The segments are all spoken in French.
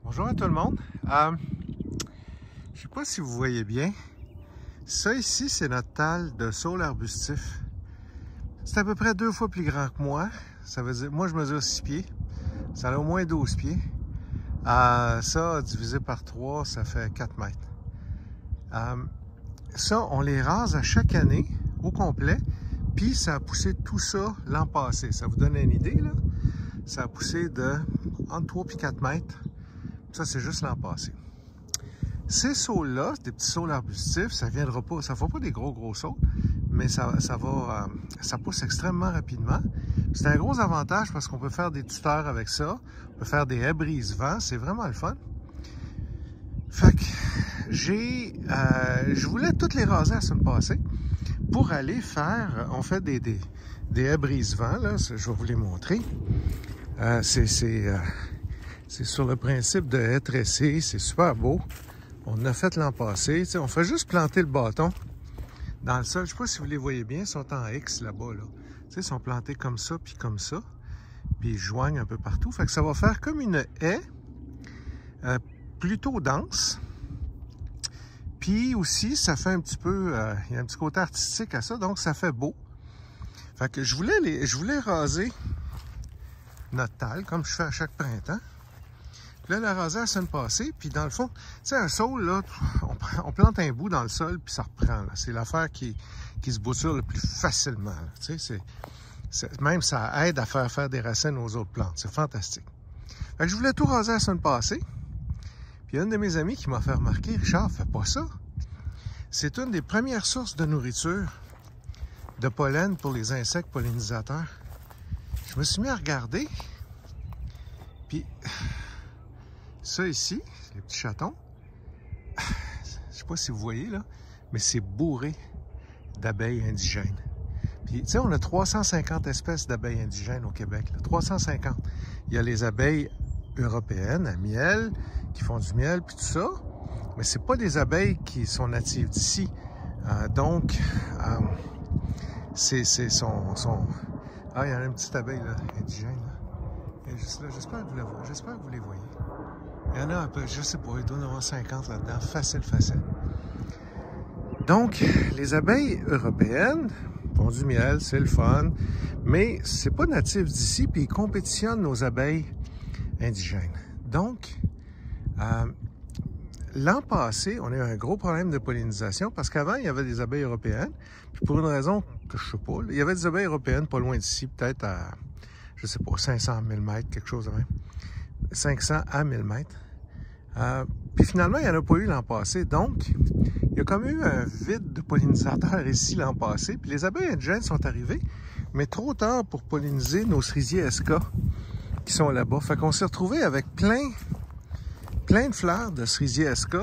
Bonjour à tout le monde. Je sais pas si vous voyez bien. Ça ici, c'est notre talle de saule arbustif. C'est à peu près 2 fois plus grand que moi. Ça veut dire, moi je mesure 6 pieds. Ça a au moins 12 pieds. Ça, divisé par 3, ça fait 4 mètres. Ça, on les rase à chaque année, au complet. Puis ça a poussé tout ça l'an passé. Ça vous donne une idée, là? Ça a poussé de entre 3 et 4 mètres. Ça, c'est juste l'an passé. Ces saules-là, des petits saules arbustifs, ça viendra pas, ça ne fera pas des gros saules, mais ça pousse extrêmement rapidement. C'est un gros avantage parce qu'on peut faire des tuteurs avec ça, on peut faire des haies brise-vent, c'est vraiment le fun. Fait que je voulais toutes les raser la semaine passée pour aller faire, on fait des haies brise-vent, là, je vais vous les montrer. C'est sur le principe de haies tressées, c'est super beau. On en a fait l'an passé. On fait juste planter le bâton dans le sol. Je ne sais pas si vous les voyez bien, ils sont en X là-bas. Là. Ils sont plantés comme ça, puis comme ça. Puis ils joignent un peu partout. Fait que ça va faire comme une haie plutôt dense. Puis aussi, ça fait un petit peu... il y a un petit côté artistique à ça, donc ça fait beau. Fait que je voulais raser notre talle, comme je fais à chaque printemps. Puis là, la rasée la semaine passée, puis dans le fond, tu sais, un saule, là, on plante un bout dans le sol, puis ça reprend. C'est l'affaire qui se bouture le plus facilement. Tu sais, même ça aide à faire des racines aux autres plantes. C'est fantastique. Fait que je voulais tout raser la semaine passée. Puis une de mes amies qui m'a fait remarquer, Richard, fais pas ça. C'est une des premières sources de nourriture de pollen pour les insectes pollinisateurs. Je me suis mis à regarder, puis... ça ici, les petits chatons, je sais pas si vous voyez là, mais c'est bourré d'abeilles indigènes. Puis, tu sais, on a 350 espèces d'abeilles indigènes au Québec, là, 350. Il y a les abeilles européennes à miel, qui font du miel, puis tout ça, mais c'est pas des abeilles qui sont natives d'ici. Donc, Ah, il y en a une petite abeille là, indigène. Là. Elle est juste là. J'espère que vous les voyez. Il y en a un peu, je sais pas, il doit y en avoir 50 là-dedans, facile. Donc, les abeilles européennes font du miel, c'est le fun, mais c'est pas natif d'ici, puis ils compétitionnent nos abeilles indigènes. Donc, l'an passé, on a eu un gros problème de pollinisation, parce qu'avant, il y avait des abeilles européennes, puis pour une raison que je sais pas, il y avait des abeilles européennes pas loin d'ici, peut-être à, je sais pas, 500 000 mètres, quelque chose de même. 500 à 1000 mètres. Puis finalement, il n'y en a pas eu l'an passé. Donc, il y a comme eu un vide de pollinisateurs ici l'an passé. Puis les abeilles indigènes sont arrivées, mais trop tard pour polliniser nos cerisiers SK qui sont là-bas. Fait qu'on s'est retrouvé avec plein de fleurs de cerisiers SK,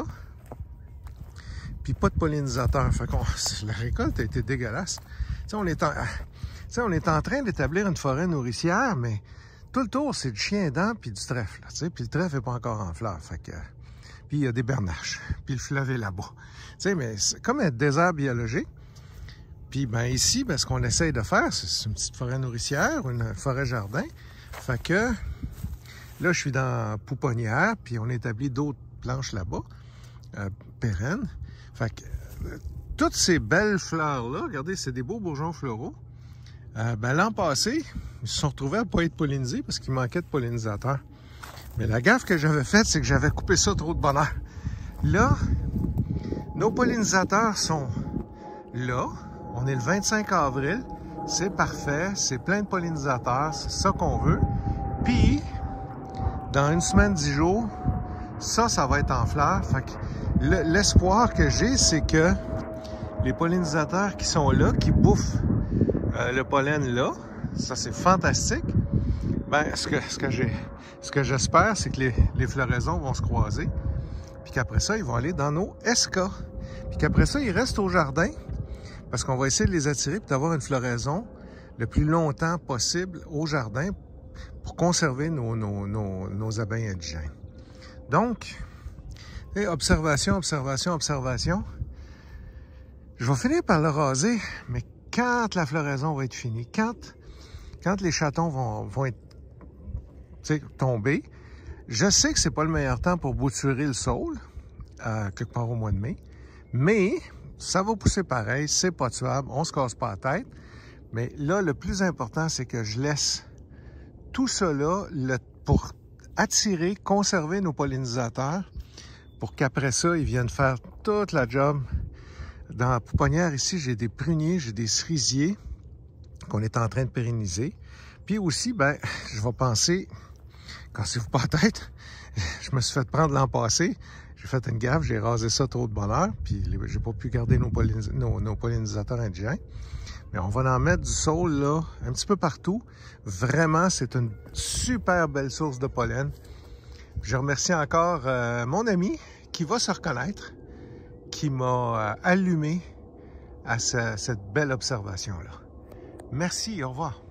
puis pas de pollinisateurs. Fait qu'on, la récolte a été dégueulasse. Tu sais, on est en train d'établir une forêt nourricière, mais tout le tour, c'est du chien-dent puis du trèfle. Puis le trèfle n'est pas encore en fleurs. Fait que, puis il y a des bernaches. Puis le fleuve est là-bas. Mais c'est comme un désert biologique. Puis ben ici, ben, ce qu'on essaye de faire, c'est une petite forêt nourricière, une forêt jardin. Fait que là, je suis dans pouponnière, puis on établit d'autres planches là-bas, pérennes. Fait que toutes ces belles fleurs-là, regardez, c'est des beaux bourgeons floraux. Ben, l'an passé, ils se sont retrouvés à ne pas être pollinisés parce qu'il manquait de pollinisateurs. Mais la gaffe que j'avais faite, c'est que j'avais coupé ça trop de bonheur. Là, nos pollinisateurs sont là. On est le 25 avril. C'est parfait. C'est plein de pollinisateurs. C'est ça qu'on veut. Puis, dans une semaine, 10 jours, ça va être en fleurs. Fait que l'espoir que j'ai, c'est que les pollinisateurs qui sont là, qui bouffent le pollen là, ça c'est fantastique. Ben, ce que j'espère, c'est que les floraisons vont se croiser, puis qu'après ça, ils vont aller dans nos SK. Puis qu'après ça, ils restent au jardin, parce qu'on va essayer de les attirer, puis d'avoir une floraison le plus longtemps possible au jardin pour conserver nos abeilles indigènes. Donc, observation. Je vais finir par le raser, mais quand la floraison va être finie, quand les chatons vont être tombés, Je sais que c'est pas le meilleur temps pour bouturer le saule, quelque part au mois de mai, mais ça va pousser pareil, c'est pas tuable, on se casse pas la tête. Mais là, le plus important, c'est que je laisse tout ça là pour attirer, conserver nos pollinisateurs, pour qu'après ça, ils viennent faire toute la job. Dans la pouponnière ici, j'ai des pruniers, j'ai des cerisiers qu'on est en train de pérenniser. Puis aussi, ben, je vais penser, cassez-vous pas la tête, je me suis fait prendre l'an passé, j'ai fait une gaffe, j'ai rasé ça trop de bonheur, puis j'ai pas pu garder nos pollinisateurs indigènes. Mais on va en mettre du saule là, un petit peu partout. Vraiment, c'est une super belle source de pollen. Je remercie encore mon ami qui va se reconnaître, qui m'a allumé à cette belle observation-là. Merci, au revoir.